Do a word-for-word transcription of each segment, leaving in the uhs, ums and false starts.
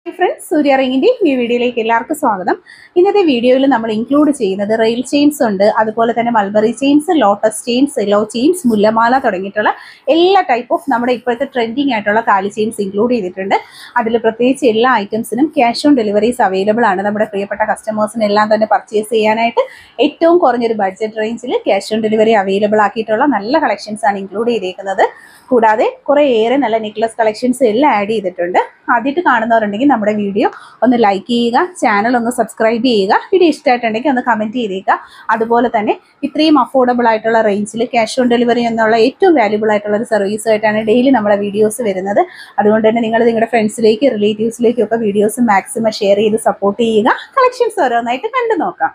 Friends, സൂര്യ റിങ്ങിൻ്റെ ഈ വീഡിയോയിലേക്ക് എല്ലാവർക്കും സ്വാഗതം. ഇന്നത്തെ വീഡിയോയിൽ നമ്മൾ ഇൻക്ലൂഡ് ചെയ്യുന്നത് റെയിൽ ചെയിൻസ് ഉണ്ട്, അതുപോലെ തന്നെ mulberry chains, lotus chains, cello chains, മുല്ലമാല തുടങ്ങിയിട്ടുള്ള എല്ലാ ടൈപ്പ് ഓഫ് നമ്മുടെ ഇപ്പോഴത്തെ ട്രെൻഡിങ് ആയിട്ടുള്ള താലി ചെയിൻസ് ഇൻക്ലൂഡ് ചെയ്തിട്ടുണ്ട്. അതിൽ പ്രത്യേകിച്ച് എല്ലാ ഐറ്റംസിനും ക്യാഷ് ഓൺ ഡെലിവറീസ് അവൈലബിൾ ആണ്. നമ്മുടെ പ്രിയപ്പെട്ട കസ്റ്റമേഴ്സിന് എല്ലാം തന്നെ പർച്ചേസ് ചെയ്യാനായിട്ട് ഏറ്റവും കുറഞ്ഞൊരു ബഡ്ജറ്റ് റേഞ്ചിൽ ക്യാഷ് ഓൺ ഡെലിവറി അവൈലബിൾ ആക്കിയിട്ടുള്ള നല്ല കളക്ഷൻസ് ആണ് ഇൻക്ലൂഡ് ചെയ്തേക്കുന്നത്. കൂടാതെ കുറേയേറെ നല്ല നെക്ലസ് കളക്ഷൻസ് എല്ലാം ആഡ് ചെയ്തിട്ടുണ്ട്. ആദ്യമായിട്ട് കാണുന്നവരുണ്ടെങ്കിൽ നമ്മുടെ വീഡിയോ ഒന്ന് ലൈക്ക് ചെയ്യുക, ചാനൽ ഒന്ന് സബ്സ്ക്രൈബ് ചെയ്യുക, വീഡിയോ ഇഷ്ടമായിട്ടുണ്ടെങ്കിൽ ഒന്ന് കമൻറ്റ് ചെയ്തേക്കുക. അതുപോലെ തന്നെ ഇത്രയും അഫോർഡബിൾ ആയിട്ടുള്ള റേഞ്ചിൽ ക്യാഷ് ഓൺ ഡെലിവറി എന്നുള്ള ഏറ്റവും വാല്യുബിൾ ആയിട്ടുള്ള ഒരു സർവീസ് ആയിട്ടാണ് ഡെയിലി നമ്മുടെ വീഡിയോസ് വരുന്നത്. അതുകൊണ്ട് തന്നെ നിങ്ങൾ നിങ്ങളുടെ ഫ്രണ്ട്സിലേക്ക് റിലേറ്റീവ്സിലേക്കും ഒക്കെ വീഡിയോസ് മാക്സിമം ഷെയർ ചെയ്ത് സപ്പോർട്ട് ചെയ്യുക. കളക്ഷൻസ് ഓരോന്നായിട്ട് കണ്ടു നോക്കാം.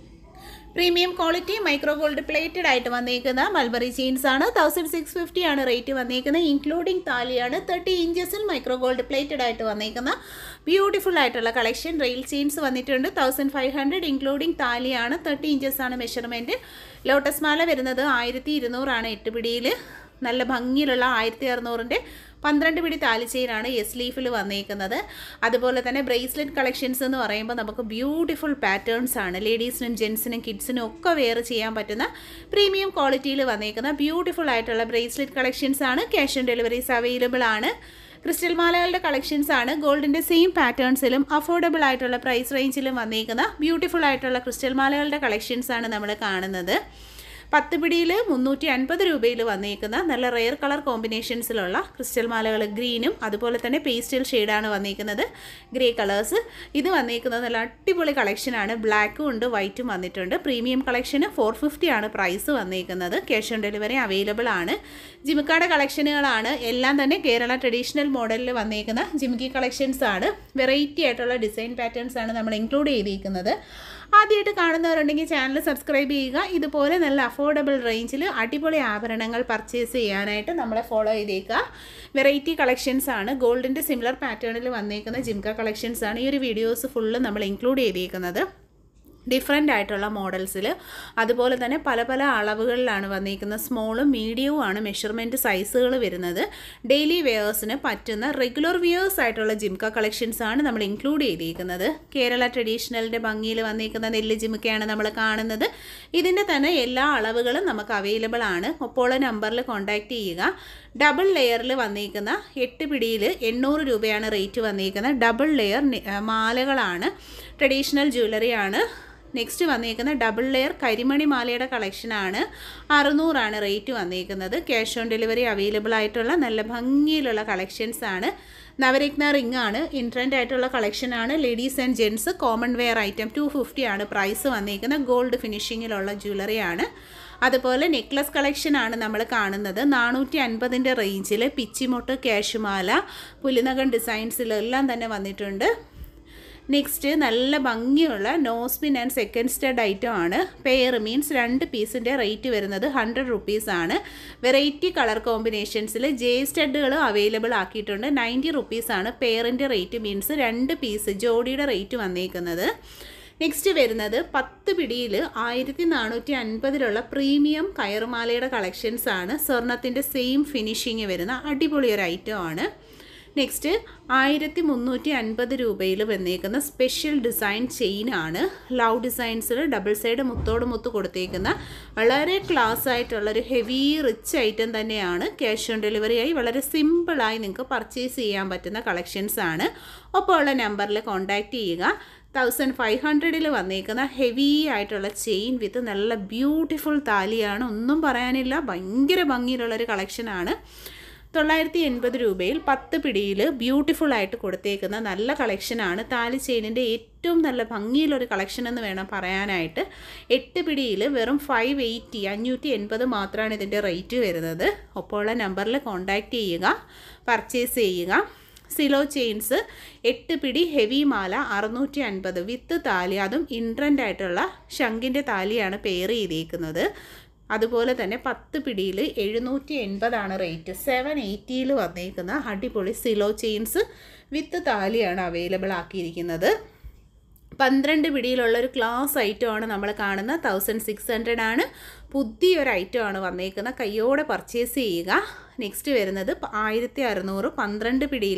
Premium quality micro gold plated ആയിട്ട് വന്നേക്കുന്ന മൾബറി ചെയിൻസ് ആണ്. തൗസൻഡ് സിക്സ് ഫിഫ്റ്റി ആണ് റേറ്റ് വന്നേക്കുന്നത്. ഇൻക്ലൂഡിങ് താലിയാണ്. തേർട്ടി ഇഞ്ചസിൽ മൈക്രോ ഗോൾഡ് പ്ലേറ്റഡ് ആയിട്ട് വന്നേക്കുന്ന ബ്യൂട്ടിഫുൾ ആയിട്ടുള്ള കളക്ഷൻ. റെയിൽ ചെയിൻസ് വന്നിട്ടുണ്ട്. തൗസൻഡ് ഫൈവ് ഹൺഡ്രഡ് ഇൻക്ലൂഡിങ് താലിയാണ്. തേർട്ടി ഇഞ്ചസ് ആണ് മെഷർമെൻറ്റ്. ലോട്ടസ് മാല വരുന്നത് ആയിരത്തി ഇരുന്നൂറാണ് എട്ട് പിടിയിൽ. നല്ല ഭംഗിയിലുള്ള ആയിരത്തി അറുന്നൂറിൻ്റെ പന്ത്രണ്ട് പിടി താലി ചെയിനാണ് എസ് ലീഫിൽ വന്നേക്കുന്നത്. അതുപോലെ തന്നെ ബ്രേസ്ലെറ്റ് കളക്ഷൻസ് എന്ന് പറയുമ്പോൾ നമുക്ക് ബ്യൂട്ടിഫുൾ പാറ്റേൺസ് ആണ്. ലേഡീസിനും ജെൻസിനും കിഡ്സിനും ഒക്കെ വെയർ ചെയ്യാൻ പറ്റുന്ന പ്രീമിയം ക്വാളിറ്റിയിൽ വന്നേക്കുന്ന ബ്യൂട്ടിഫുൾ ആയിട്ടുള്ള ബ്രേസ്ലെറ്റ് കളക്ഷൻസ് ആണ്. ക്യാഷ് ഓൺ ഡെലിവറീസ് അവൈലബിൾ ആണ്. ക്രിസ്റ്റൽ മാലകളുടെ കളക്ഷൻസ് ആണ്. ഗോൾഡിൻ്റെ സെയിം പാറ്റേൺസിലും അഫോർഡബിൾ ആയിട്ടുള്ള പ്രൈസ് റേഞ്ചിലും വന്നേക്കുന്ന ബ്യൂട്ടിഫുൾ ആയിട്ടുള്ള ക്രിസ്റ്റൽ മാലകളുടെ കളക്ഷൻസ് ആണ് നമ്മൾ കാണുന്നത്. പത്ത് പിടിയിൽ മുന്നൂറ്റി അൻപത് രൂപയിൽ വന്നേക്കുന്ന നല്ല റെയർ കളർ കോമ്പിനേഷൻസിലുള്ള ക്രിസ്റ്റൽ മാലകൾ. ഗ്രീനും അതുപോലെ തന്നെ പേസ്റ്റൽ ഷെയ്ഡാണ് വന്നേക്കുന്നത്. Grey colours. ഇത് വന്നേക്കുന്നത് നല്ല അടിപൊളി കളക്ഷനാണ്. ബ്ലാക്കും ഉണ്ട്, വൈറ്റും വന്നിട്ടുണ്ട്. പ്രീമിയം കളക്ഷന് ഫോർ ഫിഫ്റ്റി ആണ് പ്രൈസ് വന്നേക്കുന്നത്. ക്യാഷ് ഓൺ ഡെലിവറി അവൈലബിൾ ആണ്. ജിമിക്കായുടെ കളക്ഷനുകളാണ്. എല്ലാം തന്നെ കേരള ട്രഡീഷണൽ മോഡലിൽ വന്നേക്കുന്ന ജിമിക്കി കളക്ഷൻസ് ആണ്. വെറൈറ്റി ആയിട്ടുള്ള ഡിസൈൻ പാറ്റേൺസ് ആണ് നമ്മൾ ഇൻക്ലൂഡ് ചെയ്തിരിക്കുന്നത്. ആദ്യമായിട്ട് കാണുന്നവരുണ്ടെങ്കിൽ ചാനൽ സബ്സ്ക്രൈബ് ചെയ്യുക. ഇതുപോലെ നല്ല അഫോർഡബിൾ റേഞ്ചിൽ അടിപൊളി ആഭരണങ്ങൾ പർച്ചേസ് ചെയ്യാനായിട്ട് നമ്മളെ ഫോളോ ചെയ്തേക്കുക. വെറൈറ്റി കളക്ഷൻസ് ആണ്. ഗോൾഡിൻ്റെ സിമിലർ പാറ്റേണിൽ വന്നേക്കുന്ന ജിംക കളക്ഷൻസ് ആണ് ഈ ഒരു വീഡിയോസ് ഫുള്ള് നമ്മൾ ഇൻക്ലൂഡ് ചെയ്തേക്കുന്നത്. ഡിഫറെൻ്റ് ആയിട്ടുള്ള മോഡൽസിൽ അതുപോലെ തന്നെ പല പല അളവുകളിലാണ് വന്നിരിക്കുന്നത്. സ്മോളും മീഡിയവും ആണ് മെഷർമെൻറ്റ് സൈസുകൾ വരുന്നത്. ഡെയിലി വെയേഴ്സിന് പറ്റുന്ന റെഗുലർ വെയേഴ്സ് ആയിട്ടുള്ള ജിംക കളക്ഷൻസ് ആണ് നമ്മൾ ഇൻക്ലൂഡ് ചെയ്തിരിക്കുന്നത്. കേരള ട്രഡീഷണലിൻ്റെ ഭംഗിയിൽ വന്നിരിക്കുന്ന നെല്ല് ജിംക്കയാണ് നമ്മൾ കാണുന്നത്. ഇതിൻ്റെ തന്നെ എല്ലാ അളവുകളും നമുക്ക് അവൈലബിൾ ആണ്. ഒപ്പോൾ നമ്പറിൽ കോൺടാക്റ്റ് ചെയ്യുക. ഡബിൾ ലെയറിൽ വന്നിരിക്കുന്ന എട്ട് പിടിയിൽ എണ്ണൂറ് രൂപയാണ് റേറ്റ് വന്നിരിക്കുന്നത്. ഡബിൾ ലെയർ മാലകളാണ്. ട്രഡീഷണൽ ജ്വല്ലറിയാണ്. നെക്സ്റ്റ് വന്നിരിക്കുന്ന ഡബിൾ ലെയർ കരിമണി മാലയുടെ കളക്ഷനാണ്. അറുന്നൂറാണ് റേറ്റ് വന്നിരിക്കുന്നത്. ക്യാഷ് ഓൺ ഡെലിവറി അവൈലബിൾ ആയിട്ടുള്ള നല്ല ഭംഗിയിലുള്ള കളക്ഷൻസ് ആണ്. നവരത്ന റിംഗ് ആണ്. ഇൻട്രൻഡ് ആയിട്ടുള്ള കളക്ഷനാണ്. Ladies and gents common wear item two fifty ആണ് പ്രൈസ് വന്നിരിക്കുന്നത്. ഗോൾഡ് ഫിനിഷിങ്ങിലുള്ള ജ്വല്ലറിയാണ്. അതുപോലെ നെക്ലസ് കളക്ഷനാണ് നമ്മൾ കാണുന്നത്. നാനൂറ്റി അൻപതിൻ്റെ റേഞ്ചിൽ പിച്ചിമൊട്ട്, ക്യാഷുമാല, പുലിനകൻ ഡിസൈൻസിലെല്ലാം തന്നെ വന്നിട്ടുണ്ട്. നെക്സ്റ്റ് നല്ല ഭംഗിയുള്ള nose pin and second stud item ആണ്. പെയർ മീൻസ് രണ്ട് പീസിൻ്റെ റേറ്റ് വരുന്നത് ഹൺഡ്രഡ് റുപ്പീസാണ്. വെറൈറ്റി കളർ കോമ്പിനേഷൻസിൽ ജെ സ്റ്റഡുകൾ അവൈലബിൾ ആക്കിയിട്ടുണ്ട്. നയൻറ്റി റുപ്പീസാണ് പെയറിൻ്റെ റേറ്റ്. മീൻസ് രണ്ട് പീസ് ജോഡിയുടെ റേറ്റ് വന്നേക്കുന്നത്. നെക്സ്റ്റ് വരുന്നത് പത്ത് പിടിയിൽ ആയിരത്തി നാനൂറ്റി അൻപതിലുള്ള പ്രീമിയം കയറുമാലയുടെ കളക്ഷൻസ് ആണ്. സ്വർണത്തിൻ്റെ സെയിം ഫിനിഷിങ് വരുന്ന അടിപൊളി ഒരു ഐറ്റം ആണ്. നെക്സ്റ്റ് ആയിരത്തി മുന്നൂറ്റി അൻപത് രൂപയിൽ വന്നേക്കുന്ന സ്പെഷ്യൽ ഡിസൈൻ ചെയിനാണ്. ലവ് ഡിസൈൻസിൽ ഡബിൾ സൈഡ് മുത്തോട് മുത്ത് കൊടുത്തേക്കുന്ന വളരെ ക്ലാസ് ആയിട്ടുള്ളൊരു ഹെവി റിച്ച് ഐറ്റം തന്നെയാണ്. ക്യാഷ് ഓൺ ഡെലിവറിയായി വളരെ സിമ്പിളായി നിങ്ങൾക്ക് പർച്ചേസ് ചെയ്യാൻ പറ്റുന്ന കളക്ഷൻസ് ആണ്. ഒപ്പം ഉള്ള നമ്പറിൽ കോൺടാക്റ്റ് ചെയ്യുക. തൗസൻഡ് ഫൈവ് ഹൺഡ്രഡിൽ വന്നേക്കുന്ന ഹെവി ആയിട്ടുള്ള ചെയിൻ വിത്ത് നല്ല ബ്യൂട്ടിഫുൾ താലിയാണ്. ഒന്നും പറയാനില്ല, ഭയങ്കര ഭംഗിയിലുള്ളൊരു കളക്ഷനാണ്. തൊള്ളായിരത്തി എൺപത് രൂപയിൽ പത്ത് പിടിയിൽ ബ്യൂട്ടിഫുൾ ആയിട്ട് കൊടുത്തേക്കുന്ന നല്ല കളക്ഷനാണ്. താലി ചെയിനിൻ്റെ ഏറ്റവും നല്ല ഭംഗിയിലൊരു കളക്ഷൻ എന്ന് വേണം പറയാനായിട്ട്. എട്ട് പിടിയിൽ വെറും ഫൈവ് എയ്റ്റി അഞ്ഞൂറ്റി എൺപത് മാത്രമാണ് ഇതിൻ്റെ റേറ്റ് വരുന്നത്. ഒപ്പമുള്ള നമ്പറിൽ കോൺടാക്റ്റ് ചെയ്യുക, പർച്ചേസ് ചെയ്യുക. സിലോ ചെയിൻസ് എട്ട് പിടി ഹെവി മാല അറുന്നൂറ്റി അൻപത് വിത്ത് താലി, അതും ഇൻട്രൻ്റ് ആയിട്ടുള്ള ശംഖിൻ്റെ താലിയാണ് പെയർ ചെയ്തേക്കുന്നത്. അതുപോലെ തന്നെ പത്ത് പിടിയിൽ എഴുന്നൂറ്റി എൺപതാണ് റേറ്റ്. സെവൻ എയ്റ്റിയിൽ വന്നേക്കുന്ന അടിപൊളി സിലോ ചെയിൻസ് വിത്ത് താലിയാണ് അവൈലബിൾ ആക്കിയിരിക്കുന്നത്. പന്ത്രണ്ട് പിടിയിലുള്ള ഒരു ക്ലാസ് ഐറ്റമാണ് നമ്മൾ കാണുന്നത്. തൗസൻഡ് സിക്സ് ഹൺഡ്രഡ് ആണ്. പുതിയൊരു ഐറ്റമാണ് വന്നേക്കുന്നത്. കയ്യോടെ പർച്ചേസ് ചെയ്യുക. നെക്സ്റ്റ് വരുന്നത് ആയിരത്തി അറുന്നൂറ് പന്ത്രണ്ട് പിടിയിൽ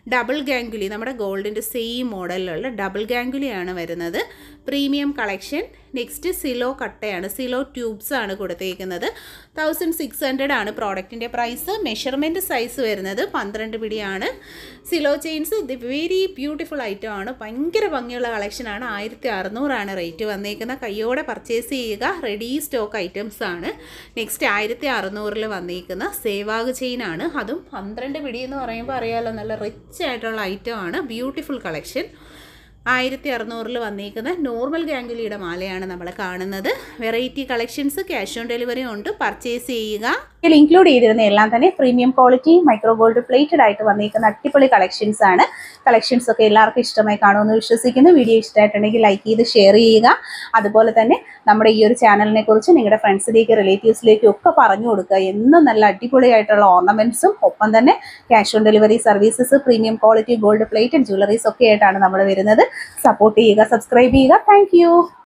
ഡബിൾ ഗാംഗുലി, നമ്മുടെ ഗോൾഡിൻ്റെ സെയിം മോഡലിലുള്ള ഡബിൾ ഗാംഗുലിയാണ് വരുന്നത്. Premium collection. നെക്സ്റ്റ് സിലോ കട്ടയാണ്, സിലോ ട്യൂബ്സ് ആണ് കൊടുത്തേക്കുന്നത്. തൗസൻഡ് സിക്സ് ഹൺഡ്രഡ് ആണ് പ്രോഡക്റ്റിൻ്റെ പ്രൈസ്. മെഷർമെൻറ്റ് സൈസ് വരുന്നത് പന്ത്രണ്ട് പിടിയാണ്. സിലോ ചെയിൻസ് ഇത് വെരി ബ്യൂട്ടിഫുൾ ഐറ്റം ആണ്, ഭയങ്കര ഭംഗിയുള്ള കളക്ഷനാണ്. ആയിരത്തി അറുന്നൂറാണ് റേറ്റ് വന്നേക്കുന്നത്. കയ്യോടെ പർച്ചേസ് ചെയ്യുക, റെഡി സ്റ്റോക്ക് ഐറ്റംസ് ആണ്. നെക്സ്റ്റ് ആയിരത്തി അറുന്നൂറിൽ വന്നേക്കുന്ന സേവാഗ് ചെയിൻ ആണ്, അതും പന്ത്രണ്ട് പിടി എന്ന് പറയുമ്പോൾ അറിയാമല്ലോ, നല്ല റിച്ച് ആയിട്ടുള്ള ഐറ്റം ആണ്. Beautiful collection. ആയിരത്തി അറുന്നൂറിൽ വന്നിരിക്കുന്ന നോർമൽ ഗാംഗുലിയുടെ മാലയാണ് നമ്മൾ കാണുന്നത്. Variety collections, cash on delivery ഉണ്ട്. പർച്ചേസ് ചെയ്യുക. ഇതിൽ ഇൻക്ലൂഡ് ചെയ്തിരുന്ന എല്ലാം തന്നെ premium quality micro gold plated ആയിട്ട് വന്നിരിക്കുന്ന അടിപൊളി കളക്ഷൻസ് ആണ്. കളക്ഷൻസ് ഒക്കെ എല്ലാവർക്കും ഇഷ്ടമായി കാണുമെന്ന് വിശ്വസിക്കുന്നു. വീഡിയോ ഇഷ്ടമായിട്ടുണ്ടെങ്കിൽ ലൈക്ക് ചെയ്ത് ഷെയർ ചെയ്യുക. അതുപോലെ തന്നെ നമ്മുടെ ഈ ഒരു ചാനലിനെ കുറിച്ച് നിങ്ങളുടെ ഫ്രണ്ട്സിലേക്ക് റിലേറ്റീവ്സിലേക്കും ഒക്കെ പറഞ്ഞു കൊടുക്കുക. എന്നും നല്ല അടിപൊളിയായിട്ടുള്ള ഓർണമെന്റ്സും ഒപ്പം തന്നെ cash on delivery services, premium quality gold plated jewelleries ഒക്കെ ആയിട്ടാണ് നമ്മൾ വരുന്നത്. സപ്പോർട്ട് ചെയ്യുക, സബ്സ്ക്രൈബ് ചെയ്യുക. താങ്ക്